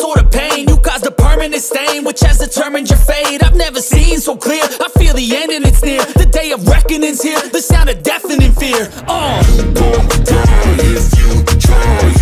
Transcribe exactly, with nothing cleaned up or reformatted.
sort of pain. You caused a permanent stain, which has determined your fate. I've never seen so clear, I feel the end and it's near. The day of reckoning's here, the sound of deafening fear. Uh. You gon' die if you try.